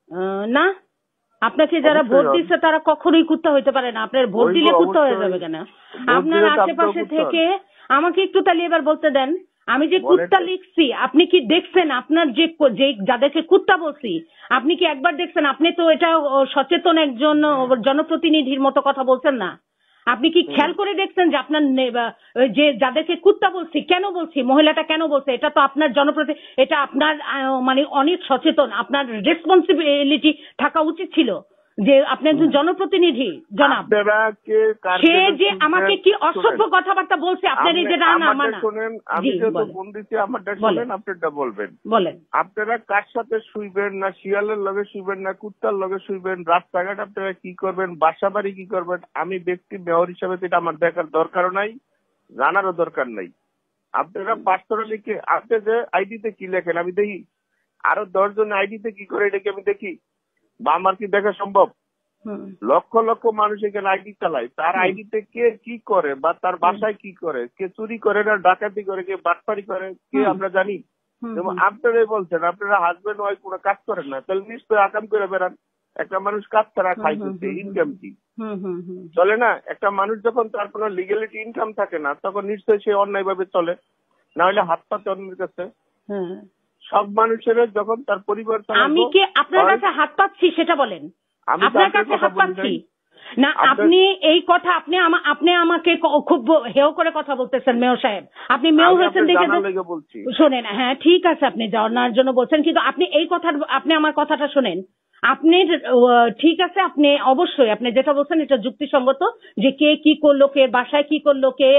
না, আপনাকে যারা ভোট দিচ্ছে তারা কখনোই কুত্তা হইতে পারে না। আপনার ভোট দিলে কুত্তা হয়ে যাবে কেন? আপনার আশেপাশে থেকে আমাকে একটু তাহলে এবার বলতে দেন, আমি যে কুত্তা লিখছি আপনি কি দেখছেন? আপনার যে যাদেরকে কুত্তা বলছি আপনি কি একবার দেখছেন? আপনি তো এটা সচেতন একজন জনপ্রতিনিধির মতো কথা বলছেন না। আপনি কি খেয়াল করে দেখছেন যে আপনার যে যাদেরকে কুত্তা বলছি কেন বলছি, মহিলাটা কেন বলছে? এটা তো আপনার এটা আপনার মানে অনেক সচেতন, আপনার রেসপন্সিবিলিটি থাকা উচিত ছিল যে আপনি একজন জনপ্রতিনিধি জনাব। সে যে আমাকে কি অসভ্য কথাবার্তা বলছে আপনার এই যে রানা মানা। আমি যেহেতু ফোন দিচ্ছি আমারটা শুনেন, আপনারটা বলবেন। আপনারা কার সাথে শুইবেন, না শিয়ালের লগে শুইবেন, না কুত্তার লগে শুইবেন, রাস্তাঘাট আপনারা কি করবেন, বাসা বাড়ি কি করবেন, আমি ব্যক্তি মেয়র হিসাবে এটা আমার দেখার দরকারও নাই, জানারও দরকার নাই। আপনারা পার্সোনালি আপনি যে আইডিতে কি লেখেন আমি দেখি, আরো 10 জন আইডিতে কি করে এটা কি আমি দেখি, বা আমার কি দেখা সম্ভব? লক্ষ লক্ষ মানুষ এখানে আইডি চালায়, তার আইডিতে কে কি করে বা তার বাসায় কি করে, কে চুরি করে না ডাকাতি করে, কে বাটপারি করে, কে আমরা জানি। যেমন আপনারাই বলছেন আপনারা হাজবেন্ড ওয়াইফ কোনো কাজ করেন না, তাহলে নিশ্চয়ই আকাম করে বেড়ান। একটা মানুষ কাজ ছাড়া খাই করছে, ইনকাম কি চলে না? একটা মানুষ যখন তার কোনো লিগ্যালিটি ইনকাম থাকে না তখন নিশ্চয়ই সে অন্যায় ভাবে চলে, না হলে হাত পাতে অন্যের কাছে। সব মানুষের যখন তার পরিবার, আমি কি আপনার কাছে হাত পাচ্ছি সেটা বলেন? আপনার কাছে হাত পাচ্ছি না, আপনি এই কথা আপনি আমাকে খুব হেয় করে কথা বলতেছেন মেয়র সাহেব। আপনি মেয়র হয়েছেন দেখে শোনেন, হ্যাঁ ঠিক আছে আপনি জানার জন্য বলছেন, কিন্তু আপনি এই কথা আপনি আমার কথাটা শোনেন। আপনি ঠিক আছে, আপনি অবশ্যই আপনি যেটা বলছেন এটা যুক্তিসঙ্গত যে কে কি করলো, কে বাসায় কি করলো, কে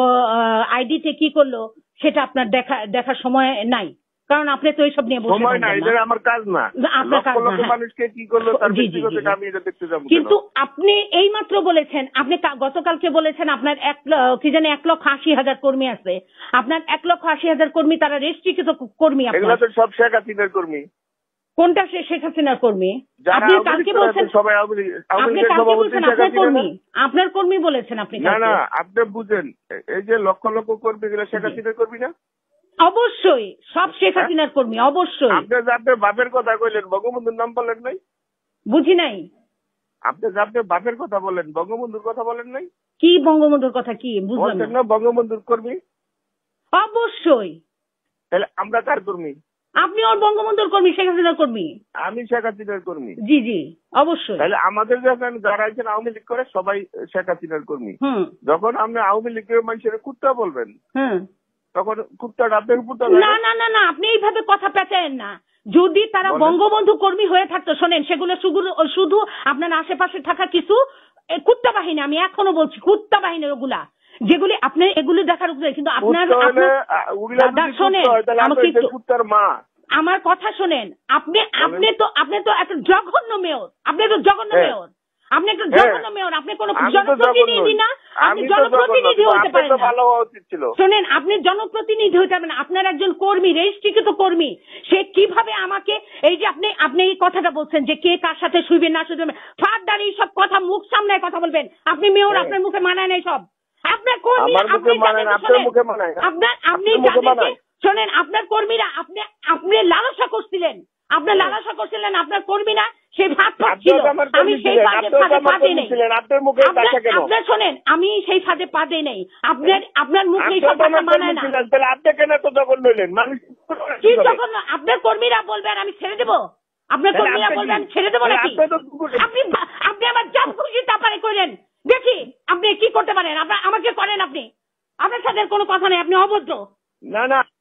আইডিতে কি করলো সেটা আপনার দেখার সময় নাই, কারণ আপনি তো এইসব নিয়ে বসে সময় নাই, এটা আমার কাজ না। আপনার কাজ না, মানুষকে কি করলো তার ব্যক্তিগত আমি এটা দেখতে যাব। কিন্তু আপনি এইমাত্র বলেছেন, আপনি গতকালকে বলেছেন আপনার 1,80,000 কর্মী আছে। আপনার 1,80,000 কর্মী তারা রেজিস্ট্রিকৃত কর্মী। এগুলো তো সব শেখ হাসিনার কর্মী। কোনটা শেখ হাসিনার কর্মী? আপনি কালকে বলছেন সবাই আপনার কর্মী, আপনার কর্মী বলেছেন আপনি। না না, আপনি বুঝেন, এই যে লক্ষ লক্ষ কর্মী গুলো শেখ হাসিনার কর্মী না? অবশ্যই সব শেখ হাসিনার কর্মী, অবশ্যই। আপনি যে আপনার বাপের কথা কইলেন, বঙ্গবন্ধুর নাম বলেন নাই? বুঝি নাই। আপনি যে আপনার বাপের কথা বলেন, বঙ্গবন্ধুর কথা বলেন নাই? কি বঙ্গবন্ধুর কথা? কি বুঝলাম না? বঙ্গবন্ধুর কর্মী অবশ্যই। তাহলে আমরা কার কর্মী? আপনি ওর বঙ্গবন্ধুর কর্মী, শেখ হাসিনার কর্মী। আমি শেখ হাসিনার কর্মী। জি জি অবশ্যই। তাহলে আমাদের যখন যারা আছেন আওয়ামী লীগ করে সবাই শেখ হাসিনার কর্মী। যখন আপনি আওয়ামী লীগের মানুষের কুত্তা বলবেন তখন কুত্তাটা আপনার কুত্তা। না না না না, আপনি এইভাবে কথা পেঁচায়েন না। যদি তারা বঙ্গবন্ধু কর্মী হয়ে থাকতো, শোনেন, সেগুলো শুধু আপনার আশেপাশে থাকা কিছু কুত্তা বাহিনী, আমি এখনো বলছি কুত্তা বাহিনী ওগুলা, যেগুলি আপনি এগুলি দেখার উপরে। কিন্তু আপনার শোনেন আমার কথা শোনেন, আপনি তো একটা জঘন্য মেয়র, আপনি তো জঘন্য মেয়র, আপনি একটা জঘন্য মেয়র, আপনি কোন জনপ্রতিনিধি না, আপনি জনপ্রতিনিধি হতে পারেন না। শোনেন, আপনি জনপ্রতিনিধি হতে পারবেন না, আপনার একজন কর্মী, রেজিস্ট্রিকৃত কর্মী। সে কিভাবে আমাকে এই যে আপনি এই কথাটা বলছেন যে কে কার সাথে শুইবে না শুইবে, ফার্দার এই সব কথা মুখ সামনে কথা বলবেন। আপনি মেয়র, আপনার মুখে মানায় নাই সব। আপনার কর্মী, শোনেন, আপনার কর্মীরা আপনি লালসা করছিলেন, আপনার কর্মীরা সেই ভাত খাচ্ছিল। আমি সেই ফাঁদে পা দিই নাই। আপনার শোনেন, আমি সেই ফাঁদে পা দিই নাই। আপনার মুখে এইসব কথা মানায় না। কি জঘন্য! আপনার কর্মীরা বলবেন আমি ছেড়ে দেবো? আপনার কর্মীরা বলবেন আমি ছেড়ে দেবো নাকি? আপনি আমার যা খুশি তা পারে করেন, দেখি আপনি কি করতে পারেন। আমাকে করেন, আপনার সাথে কোনো কথা নেই, আপনি অভদ্র। না না,